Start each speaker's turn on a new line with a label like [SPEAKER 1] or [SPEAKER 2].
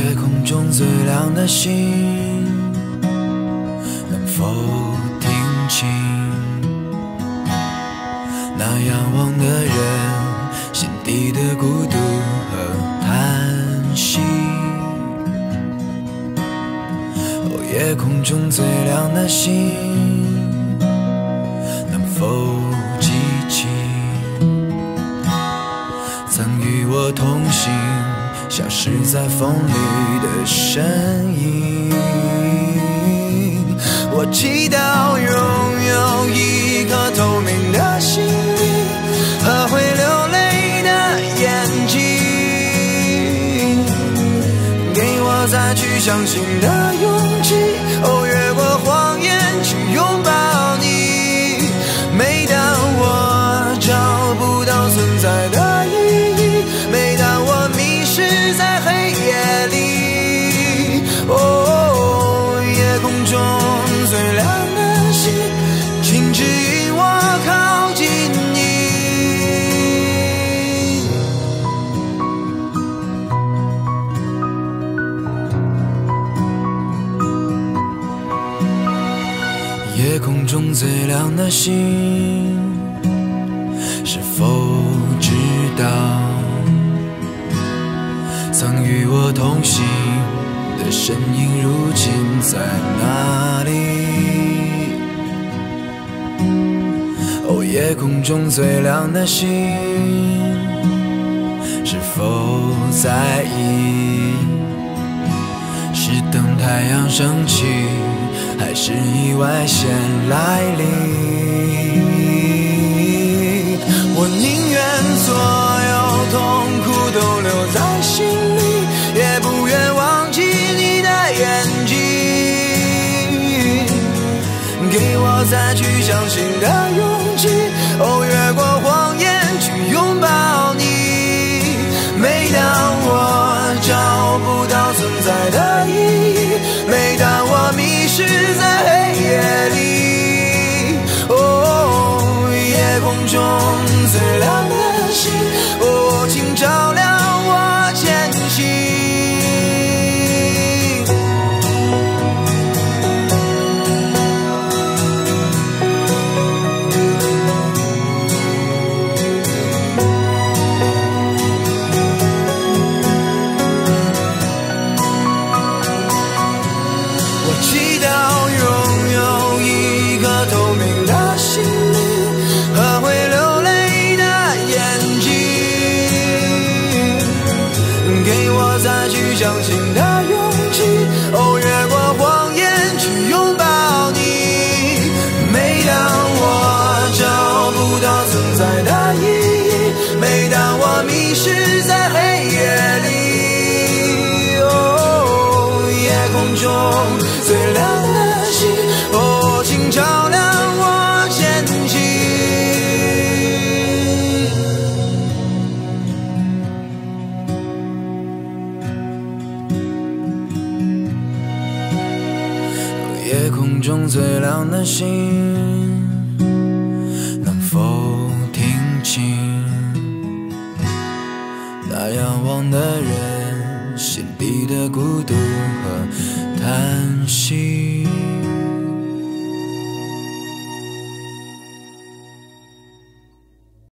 [SPEAKER 1] 夜空中最亮的星，能否听清那仰望的人心底的孤独和叹息？哦，夜空中最亮的星，能否记起曾与我同行消失在风里的身影？我祈祷拥有一颗透明的心灵和会流泪的眼睛，给我再去相信的勇气，哦，越过谎言去拥抱你。每当我找不到存在的意义，每当我迷失在黑夜里，哦，夜空中最亮的星，请指引我靠近你。夜空中最亮的星，是否知道曾与我同行的身影如今在哪里？哦，夜空中最亮的星，是否在意是等太阳升起，还是意外先来临？我宁愿所有痛苦都留在心里，也不愿忘记你的眼睛，给我再去相信的勇气，哦，越过谎言去拥抱你。每当我找不到存在的意义，每当我迷失在黑夜里，哦，夜空中最亮的星，哦，请照亮我前行。祈祷拥有一颗透明的心灵和会流泪的眼睛，给我再去相信的勇气，哦，越过谎言去拥抱你。每当我找不到存在的意义，每当我迷失在黑夜里，哦，夜空中最亮的星，哦，请照亮我前行。夜空中最亮的星，能否听清那仰望的人心底的孤独和叹息？